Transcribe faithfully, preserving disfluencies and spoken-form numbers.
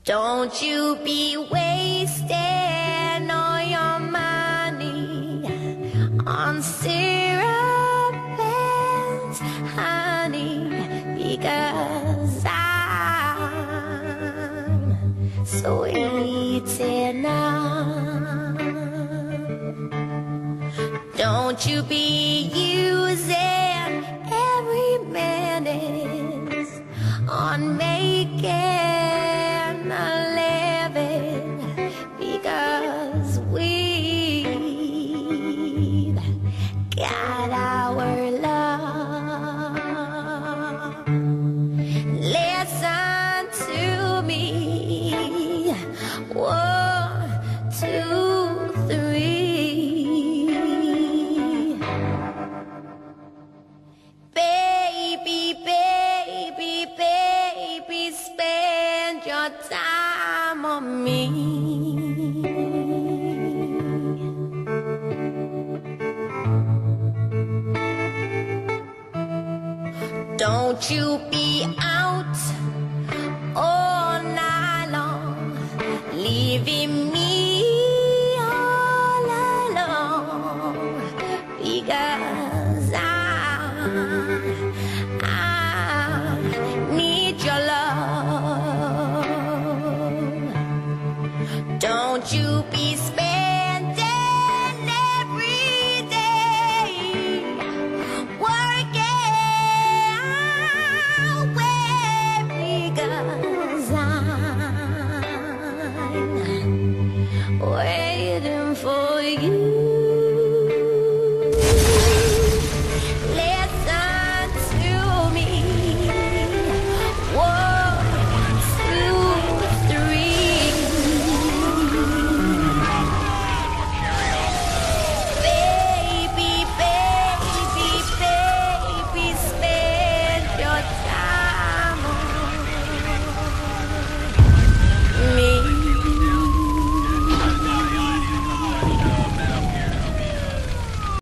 Don't you be wasting all your money on syrup and honey, because I'm sweet enough. Don't you be using every minute on making a living, because we've got our love. Listen to me, one, two, three. Baby, baby, baby, spend your time on me. Don't you be out all night long, leaving me